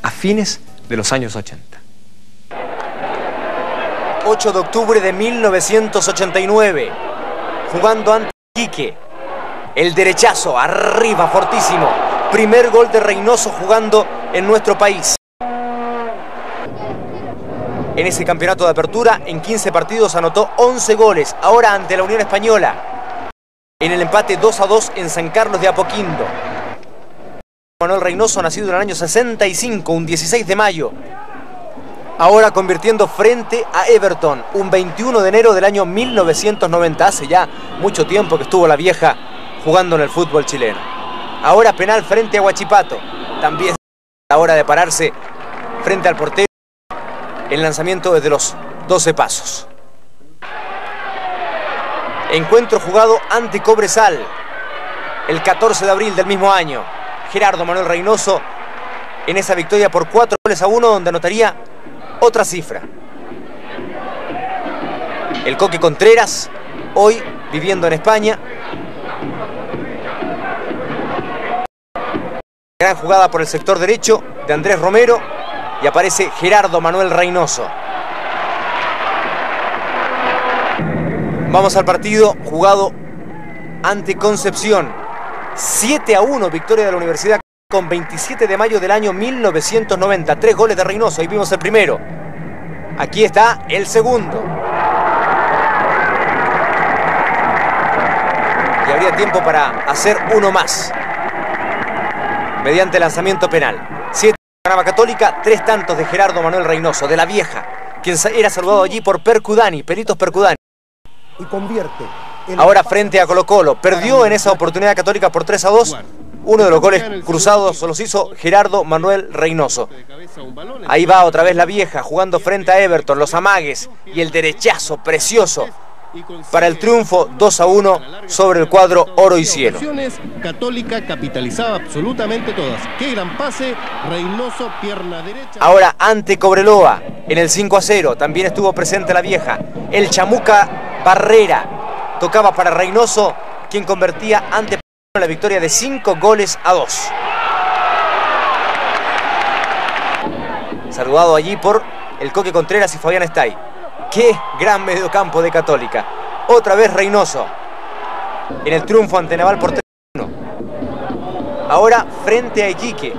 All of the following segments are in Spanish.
a fines de los años 80. 8 de octubre de 1989, jugando ante Iquique. El derechazo, arriba, fortísimo. Primer gol de Reynoso jugando en nuestro país. En ese campeonato de apertura, en 15 partidos anotó 11 goles. Ahora ante la Unión Española, en el empate 2-2 en San Carlos de Apoquindo. Manuel Reynoso, nacido en el año 65, un 16 de mayo. Ahora convirtiendo frente a Everton, un 21 de enero del año 1990. Hace ya mucho tiempo que estuvo la vieja jugando en el fútbol chileno. Ahora penal frente a Huachipato. También a la hora de pararse frente al portero. El lanzamiento desde los 12 pasos. Encuentro jugado ante Cobresal el 14 de abril del mismo año. Gerardo Manuel Reynoso en esa victoria por 4-1, donde anotaría otra cifra. El Coque Contreras, hoy viviendo en España. Gran jugada por el sector derecho de Andrés Romero y aparece Gerardo Manuel Reynoso. Vamos al partido jugado ante Concepción. 7-1, victoria de la Universidad con 27 de mayo del año 1990. 3 goles de Reynoso, ahí vimos el primero. Aquí está el segundo. Y habría tiempo para hacer uno más, mediante lanzamiento penal. 7 ganaba Católica, 3 tantos de Gerardo Manuel Reynoso, de la vieja, quien era saludado allí por Percudani, Peritos Percudani. Y convierte. Ahora frente a Colo-Colo. Perdió en esa oportunidad Católica por 3-2. Uno de los goles cruzados los hizo Gerardo Manuel Reynoso. Ahí va otra vez la vieja, jugando frente a Everton, los amagues y el derechazo precioso para el triunfo 2-1 sobre el cuadro Oro y Cielo. Católica capitalizaba absolutamente todas. Qué gran pase, Reynoso, pierna derecha. Ahora ante Cobreloa, en el 5-0, también estuvo presente la vieja. El Chamuca Barrera tocaba para Reynoso, quien convertía ante la victoria de 5-2. Saludado allí por el Coque Contreras y Fabián Estay. ¡Qué gran mediocampo de Católica! Otra vez Reynoso en el triunfo ante Naval por 3-1. Ahora frente a Iquique.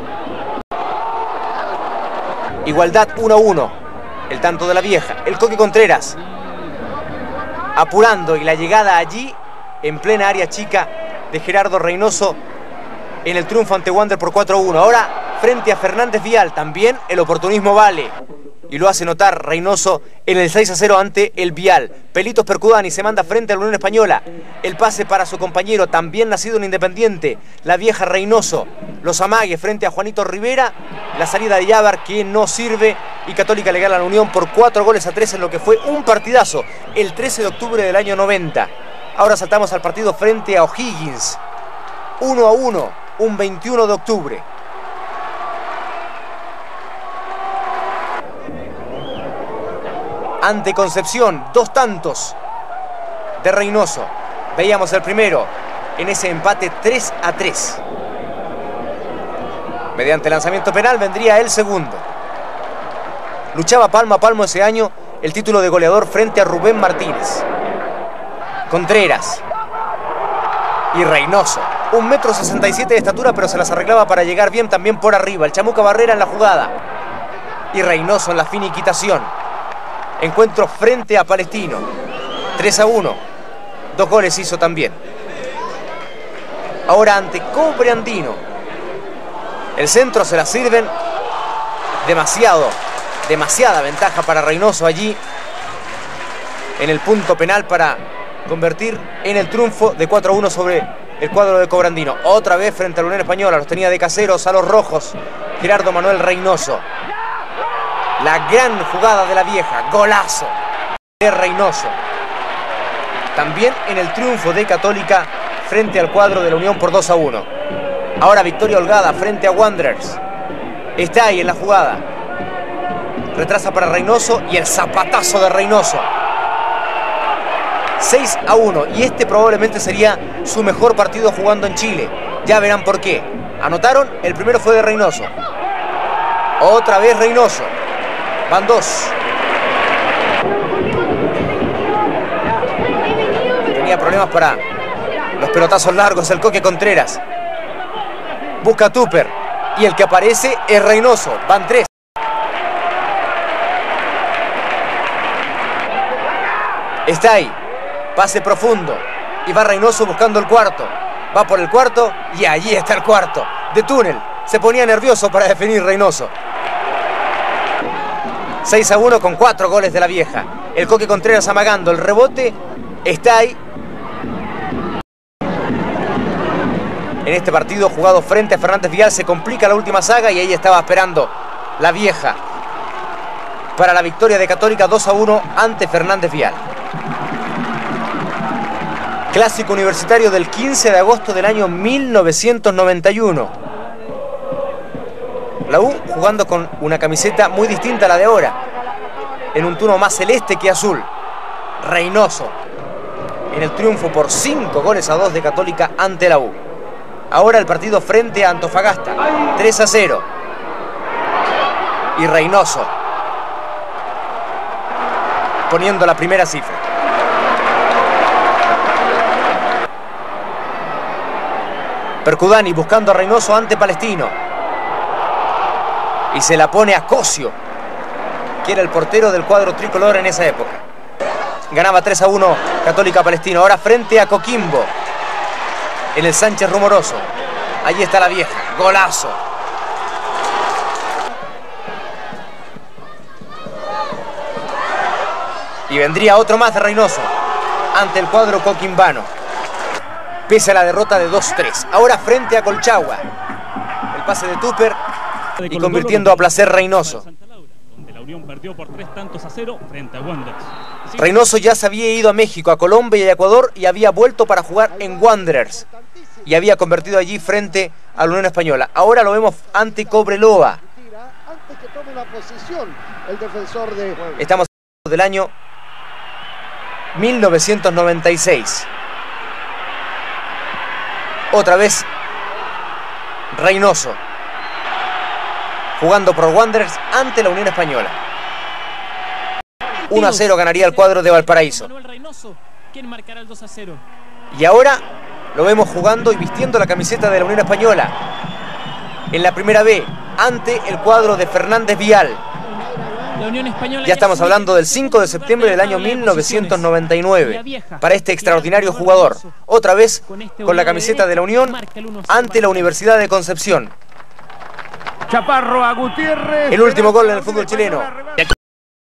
Igualdad 1-1. El tanto de la vieja. El Coque Contreras apurando, y la llegada allí en plena área chica de Gerardo Reynoso en el triunfo ante Wander por 4-1. Ahora frente a Fernández Vial, también el oportunismo vale. Y lo hace notar Reynoso en el 6-0 ante el Vial. Pelitos Percudani se manda frente a la Unión Española. El pase para su compañero, también nacido en Independiente, la vieja Reynoso. Los amagues frente a Juanito Rivera. La salida de Yabar que no sirve. Y Católica le gana a la Unión por 4-3 en lo que fue un partidazo el 13 de octubre del año 90. Ahora saltamos al partido frente a O'Higgins. 1-1, un 21 de octubre. Ante Concepción, 2 tantos de Reynoso. Veíamos el primero en ese empate 3-3. Mediante lanzamiento penal vendría el segundo. Luchaba palmo a palmo ese año el título de goleador frente a Rubén Martínez. Contreras y Reynoso. 1,67 m de estatura, pero se las arreglaba para llegar bien también por arriba. El Chamuca Barrera en la jugada. Y Reynoso en la finiquitación. Encuentro frente a Palestino. 3-1. 2 goles hizo también. Ahora ante Cobre Andino. El centro se la sirven. Demasiada ventaja para Reynoso allí en el punto penal para convertir en el triunfo de 4-1 sobre el cuadro de Cobre Andino. Otra vez frente a la Unión Española. Los tenía de caseros a los rojos Gerardo Manuel Reynoso. La gran jugada de la vieja, golazo de Reynoso. También en el triunfo de Católica frente al cuadro de la Unión por 2-1. Ahora victoria holgada frente a Wanderers. Está ahí en la jugada. Retrasa para Reynoso y el zapatazo de Reynoso. 6-1. Y este probablemente sería su mejor partido jugando en Chile. Ya verán por qué. Anotaron, el primero fue de Reynoso. Otra vez Reynoso. Van dos. Tenía problemas para los pelotazos largos el Coque Contreras. Busca a Tupper. Y el que aparece es Reynoso. Van tres. Está ahí. Pase profundo. Y va Reynoso buscando el cuarto. Va por el cuarto y allí está el cuarto. De túnel. Se ponía nervioso para definir Reynoso. 6-1 con 4 goles de la vieja. El Coque Contreras amagando. El rebote está ahí. En este partido jugado frente a Fernández Vial se complica la última saga y ahí estaba esperando la vieja para la victoria de Católica 2-1 ante Fernández Vial. Clásico universitario del 15 de agosto del año 1991. La U jugando con una camiseta muy distinta a la de ahora, en un tono más celeste que azul. Reynoso en el triunfo por 5-2 de Católica ante la U. Ahora el partido frente a Antofagasta, 3-0. Y Reynoso poniendo la primera cifra. Percudani buscando a Reynoso ante Palestino. Y se la pone a Cosio, que era el portero del cuadro tricolor en esa época. Ganaba 3-1 Católica Palestino. Ahora frente a Coquimbo, en el Sánchez Rumoroso. Allí está la vieja. Golazo. Y vendría otro más de Reynoso ante el cuadro coquimbano. Pese a la derrota de 2-3. Ahora frente a Colchagua. El pase de Tupper y convirtiendo a placer Reynoso. Reynoso ya se había ido a México, a Colombia y a Ecuador y había vuelto para jugar en Wanderers. Y había convertido allí frente a la Unión Española. Ahora lo vemos ante Cobreloa. Estamos hablando del año 1996. Otra vez Reynoso jugando por Wanderers ante la Unión Española. 1-0 ganaría el cuadro de Valparaíso. Y ahora lo vemos jugando y vistiendo la camiseta de la Unión Española en la primera B ante el cuadro de Fernández Vial. Ya estamos hablando del 5 de septiembre del año 1999 para este extraordinario jugador. Otra vez con la camiseta de la Unión ante la Universidad de Concepción. Chaparro a Gutiérrez. El último gol en el fútbol chileno.